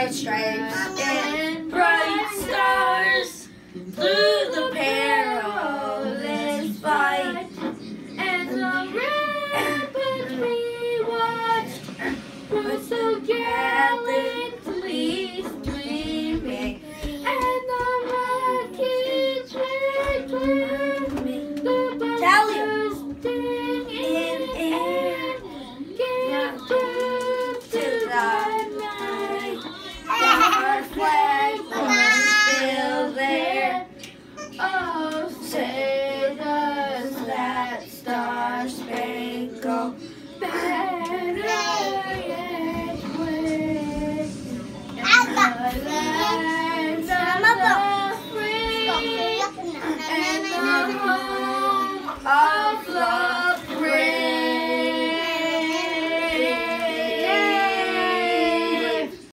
white stripes and bright stars through the perilous fight. And the ramparts we watched were so gallantly streaming, and the rockets were gleaming, the buzzers dinging in, gave birth to the night. Our flag was still there. Oh, say does that star-spangled banner yet wave? And the lands of the free and the home of love.